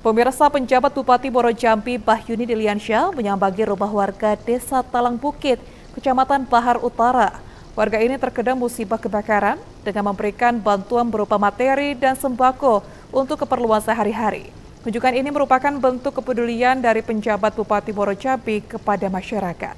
Pemirsa, penjabat Bupati Muaro Jambi Bahyuni Diliansyah menyambangi rumah warga Desa Talang Bukit, Kecamatan Bahar Utara. Warga ini terkena musibah kebakaran dengan memberikan bantuan berupa materi dan sembako untuk keperluan sehari-hari. Kunjungan ini merupakan bentuk kepedulian dari penjabat Bupati Muaro Jambi kepada masyarakat.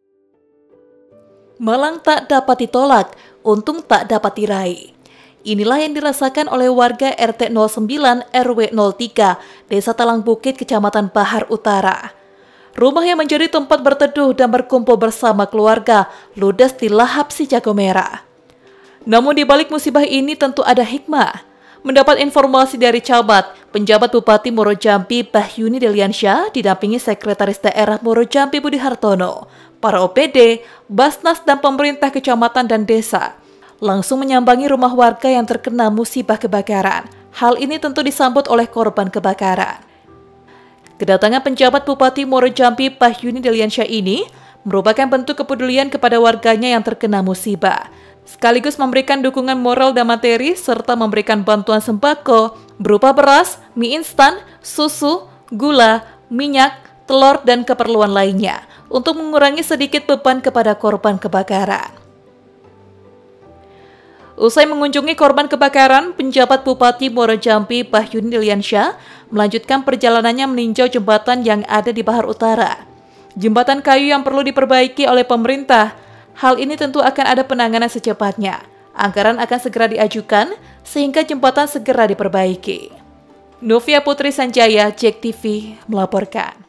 Malang tak dapat ditolak, untung tak dapat diraih. Inilah yang dirasakan oleh warga RT 09 RW 03 Desa Talang Bukit, Kecamatan Bahar Utara. Rumah yang menjadi tempat berteduh dan berkumpul bersama keluarga ludes dilahap si jago merah. Namun di balik musibah ini tentu ada hikmah. Mendapat informasi dari camat, penjabat Bupati Muaro Jambi Bahyuni Diliansyah didampingi Sekretaris Daerah Muaro Jambi Budi Hartono, para OPD, Basnas dan pemerintah kecamatan dan desa langsung menyambangi rumah warga yang terkena musibah kebakaran. Hal ini tentu disambut oleh korban kebakaran. Kedatangan penjabat Bupati Muaro Jambi Bahyuni Diliansyah ini merupakan bentuk kepedulian kepada warganya yang terkena musibah, sekaligus memberikan dukungan moral dan materi serta memberikan bantuan sembako berupa beras, mie instan, susu, gula, minyak, telur, dan keperluan lainnya untuk mengurangi sedikit beban kepada korban kebakaran. Usai mengunjungi korban kebakaran, penjabat Bupati Muaro Jambi Bahyuni Diliansyah melanjutkan perjalanannya meninjau jembatan yang ada di Bahar Utara. Jembatan kayu yang perlu diperbaiki oleh pemerintah. Hal ini tentu akan ada penanganan secepatnya. Anggaran akan segera diajukan sehingga jembatan segera diperbaiki. Novia Putri Sanjaya, JEK TV melaporkan.